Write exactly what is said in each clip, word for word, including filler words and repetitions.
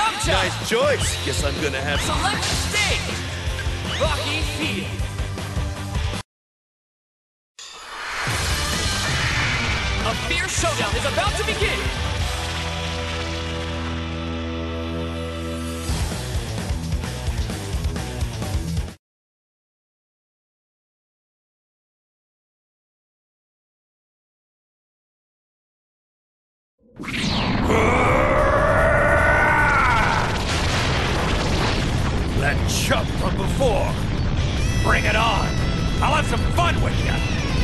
Yamcha! Nice choice. Guess I'm gonna have some. Select stage! Rocky Field. A fierce showdown is about to begin! That chump from before. Bring it on. I'll have some fun with you.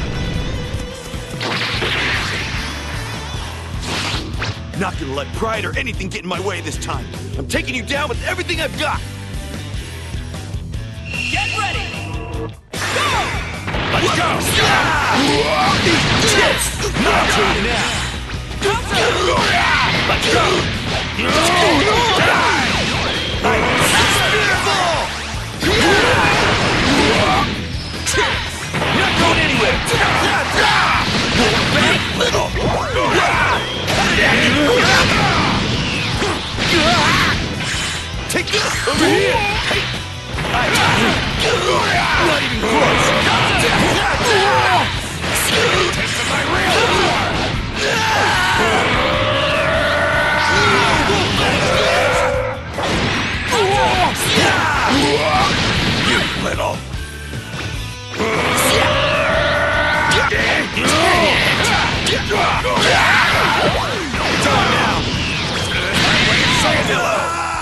Not gonna let pride or anything get in my way this time. I'm taking you down with everything I've got. Get ready! Go! Let's go! Not to you now. Let's go! Not going anywhere. Little. Take this over here. Hey. Not even close. Taste of my real power! You little. Done now. Say hello.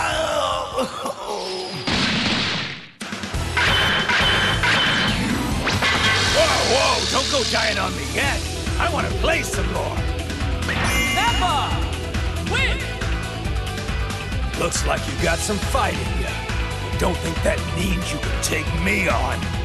Whoa, whoa, don't go dying on me yet. I want to play some more. Nappa! Win! Looks like you got some fight in you. Don't think that means you can take me on.